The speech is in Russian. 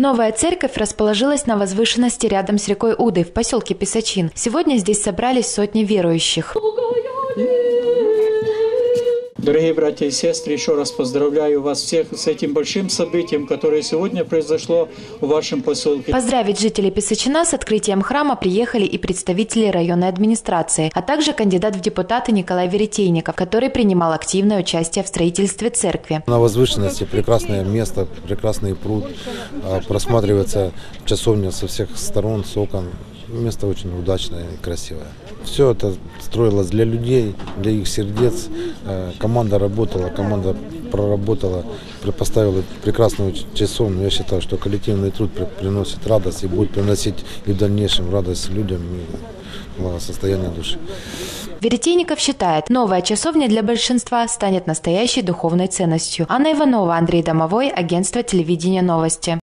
Новая церковь расположилась на возвышенности рядом с рекой Удой в поселке Песочин. Сегодня здесь собрались сотни верующих. Дорогие братья и сестры, еще раз поздравляю вас всех с этим большим событием, которое сегодня произошло в вашем поселке. Поздравить жителей Песочина с открытием храма приехали и представители районной администрации, а также кандидат в депутаты Николай Веретейников, который принимал активное участие в строительстве церкви. На возвышенности прекрасное место, прекрасный пруд, просматривается часовня со всех сторон, с окон. Место очень удачное и красивое. Все это строилось для людей, для их сердец. Команда работала, команда проработала, поставила прекрасную часовню. Я считаю, что коллективный труд приносит радость и будет приносить и в дальнейшем радость людям и благосостояние души. Веретейников считает, новая часовня для большинства станет настоящей духовной ценностью. Анна Иванова, Андрей Домовой, агентство телевидения «Новости».